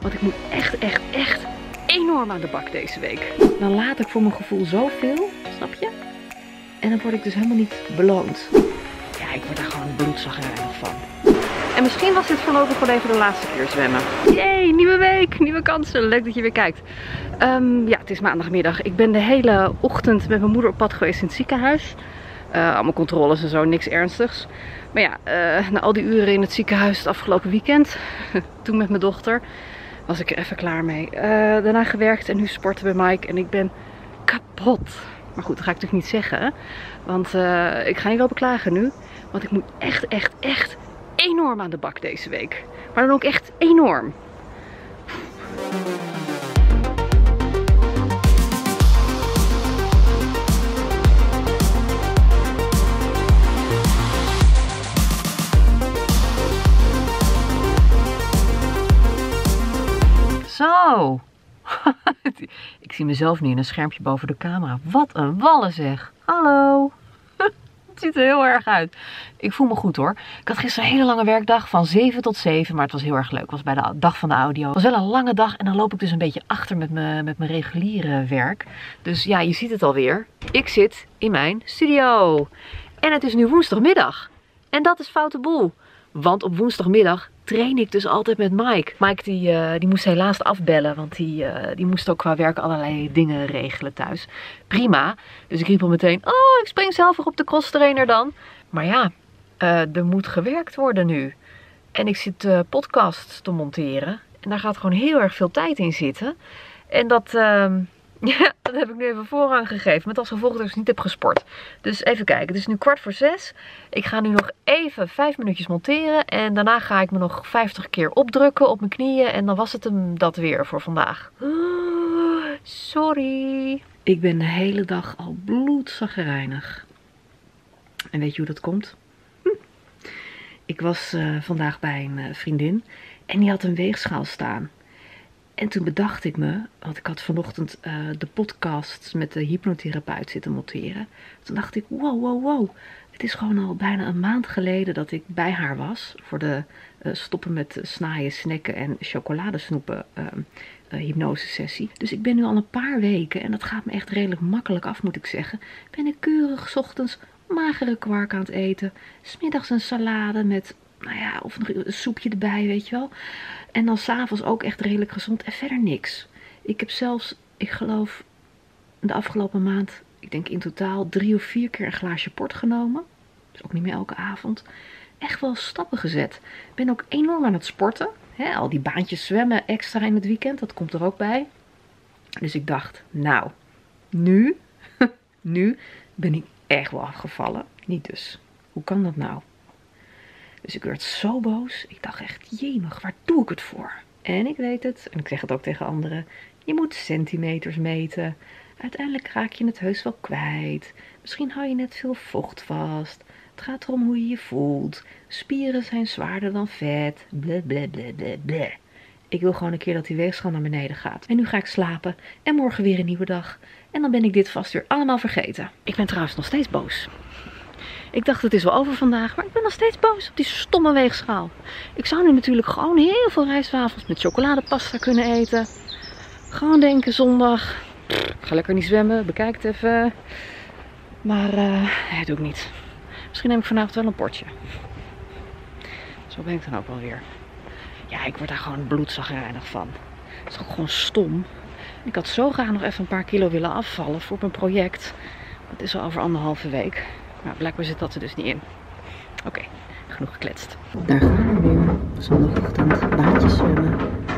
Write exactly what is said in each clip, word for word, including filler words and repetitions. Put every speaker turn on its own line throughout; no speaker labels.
Want ik moet echt, echt, echt enorm aan de bak deze week. Dan laat ik voor mijn gevoel zoveel, snap je? En dan word ik dus helemaal niet beloond. Ja, ik word daar gewoon bloedzagrijnig van. En misschien was dit voorlopig wel even de laatste keer zwemmen. Jee, nieuwe week, nieuwe kansen. Leuk dat je weer kijkt. Um, ja, het is maandagmiddag. Ik ben de hele ochtend met mijn moeder op pad geweest in het ziekenhuis. Uh, allemaal controles en zo, niks ernstigs. Maar ja, uh, na al die uren in het ziekenhuis het afgelopen weekend, toen met mijn dochter, was ik er even klaar mee. Uh, daarna gewerkt en nu sporten bij Mike en ik ben kapot. Maar goed, dat ga ik natuurlijk niet zeggen. Want uh, ik ga niet wel beklagen nu. Want ik moet echt, echt, echt enorm aan de bak deze week. Maar dan ook echt enorm. Zo. Ik zie mezelf niet in een schermpje boven de camera. Wat een wallen zeg. Hallo. Het ziet er heel erg uit. Ik voel me goed hoor. Ik had gisteren een hele lange werkdag van zeven tot zeven. Maar het was heel erg leuk. Het was bij de dag van de audio. Het was wel een lange dag. En dan loop ik dus een beetje achter met mijn, met mijn reguliere werk. Dus ja, je ziet het alweer. Ik zit in mijn studio. En het is nu woensdagmiddag. En dat is foute boel. Want op woensdagmiddag train ik dus altijd met Mike. Mike die, uh, die moest helaas afbellen, want die, uh, die moest ook qua werk allerlei dingen regelen thuis. Prima. Dus ik riep al meteen, oh, ik spring zelf weer op de cross trainer dan. Maar ja, uh, er moet gewerkt worden nu. En ik zit uh, podcasts te monteren. En daar gaat gewoon heel erg veel tijd in zitten. En dat... Uh, Ja, dat heb ik nu even voorrang gegeven. Met als gevolg dat ik dus niet heb gesport. Dus even kijken. Het is nu kwart voor zes. Ik ga nu nog even vijf minuutjes monteren. En daarna ga ik me nog vijftig keer opdrukken op mijn knieën. En dan was het hem dat weer voor vandaag. Oh, sorry. Ik ben de hele dag al bloedzagrijnig. En weet je hoe dat komt? Hm. Ik was uh, vandaag bij een uh, vriendin. En die had een weegschaal staan. En toen bedacht ik me, want ik had vanochtend uh, de podcast met de hypnotherapeut zitten monteren. Toen dacht ik, wow, wow, wow. Het is gewoon al bijna een maand geleden dat ik bij haar was. Voor de uh, stoppen met snaaien, snacken en chocoladesnoepen uh, uh, hypnosesessie. Dus ik ben nu al een paar weken, en dat gaat me echt redelijk makkelijk af moet ik zeggen. Ben ik keurig 's ochtends magere kwark aan het eten. 's middags een salade met... Nou ja, of nog een soepje erbij, weet je wel. En dan s'avonds ook echt redelijk gezond. En verder niks. Ik heb zelfs, ik geloof, de afgelopen maand, ik denk in totaal drie of vier keer een glaasje port genomen. Dus ook niet meer elke avond. Echt wel stappen gezet. Ik ben ook enorm aan het sporten. He, al die baantjes zwemmen extra in het weekend, dat komt er ook bij. Dus ik dacht, nou, nu, nu ben ik echt wel afgevallen. Niet dus. Hoe kan dat nou? Dus ik werd zo boos. Ik dacht echt, jemig, waar doe ik het voor? En ik weet het, en ik zeg het ook tegen anderen. Je moet centimeters meten. Uiteindelijk raak je het heus wel kwijt. Misschien hou je net veel vocht vast. Het gaat erom hoe je je voelt. Spieren zijn zwaarder dan vet. Ble, ble, ble, ble, ble. Ik wil gewoon een keer dat die weegschaal naar beneden gaat. En nu ga ik slapen. En morgen weer een nieuwe dag. En dan ben ik dit vast weer allemaal vergeten. Ik ben trouwens nog steeds boos. Ik dacht het is wel over vandaag, maar ik ben nog steeds boos op die stomme weegschaal. Ik zou nu natuurlijk gewoon heel veel rijstwafels met chocoladepasta kunnen eten. Gewoon denken zondag, pff, ik ga lekker niet zwemmen, bekijk het even. Maar uh, nee, dat doe ik niet. Misschien neem ik vanavond wel een potje. Zo ben ik dan ook wel weer. Ja, ik word daar gewoon bloedzagrijnig van. Het is ook gewoon stom. Ik had zo graag nog even een paar kilo willen afvallen voor mijn project. Dat is al over anderhalve week. Maar blijkbaar zit dat er dus niet in. Oké, okay, genoeg gekletst. Daar gaan we weer. Zondagochtend, baantjes zwemmen.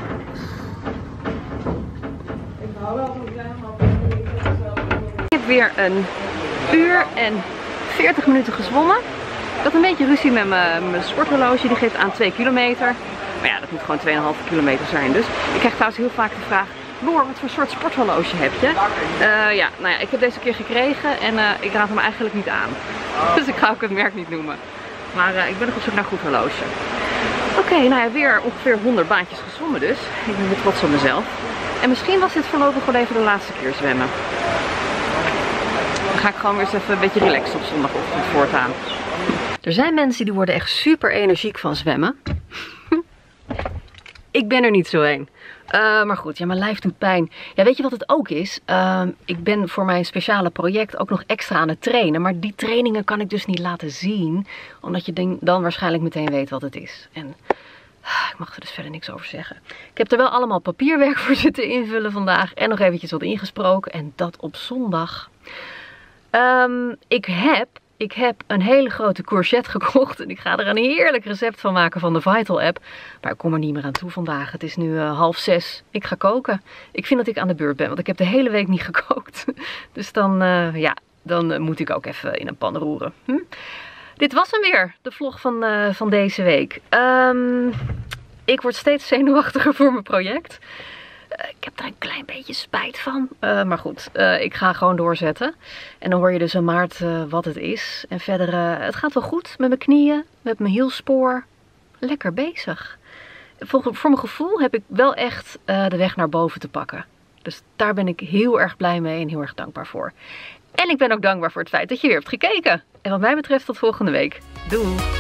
Ik heb weer een uur en veertig minuten gezwommen. Ik had een beetje ruzie met mijn, mijn sporthorloge. Die geeft aan twee kilometer. Maar ja, dat moet gewoon twee komma vijf kilometer zijn. Dus ik krijg trouwens heel vaak de vraag... Noor, wat voor soort sporthorloge heb je? Uh, ja, nou ja, ik heb deze keer gekregen en uh, ik raad hem eigenlijk niet aan. Dus ik ga ook het merk niet noemen. Maar uh, ik ben nog op zoek naar een goed horloge. Oké, okay, nou ja, weer ongeveer honderd baantjes gezwommen dus. Ik ben weer trots op mezelf. En misschien was dit voorlopig wel even de laatste keer zwemmen. Dan ga ik gewoon weer eens even een beetje relaxed op zondagochtend voortaan. Er zijn mensen die worden echt super energiek van zwemmen. Ik ben er niet zo heen. Uh, maar goed, ja, mijn lijf doet pijn. Ja, weet je wat het ook is? Uh, ik ben voor mijn speciale project ook nog extra aan het trainen. Maar die trainingen kan ik dus niet laten zien. Omdat je dan waarschijnlijk meteen weet wat het is. En uh, ik mag er dus verder niks over zeggen. Ik heb er wel allemaal papierwerk voor zitten invullen vandaag. En nog eventjes wat ingesproken. En dat op zondag. Um, ik heb... Ik heb een hele grote courgette gekocht en ik ga er een heerlijk recept van maken van de Vital app. Maar ik kom er niet meer aan toe vandaag. Het is nu uh, half zes. Ik ga koken. Ik vind dat ik aan de beurt ben, want ik heb de hele week niet gekookt. Dus dan, uh, ja, dan uh, moet ik ook even in een pan roeren. Hm? Dit was hem weer, de vlog van, uh, van deze week. Um, ik word steeds zenuwachtiger voor mijn project. Uh, ik heb daar een klein beetje spijt van. Uh, maar goed, uh, ik ga gewoon doorzetten. En dan hoor je dus in maart uh, wat het is. En verder, uh, het gaat wel goed met mijn knieën, met mijn hielspoor. Lekker bezig. Voor, voor mijn gevoel heb ik wel echt uh, de weg naar boven te pakken. Dus daar ben ik heel erg blij mee en heel erg dankbaar voor. En ik ben ook dankbaar voor het feit dat je weer hebt gekeken. En wat mij betreft tot volgende week. Doei!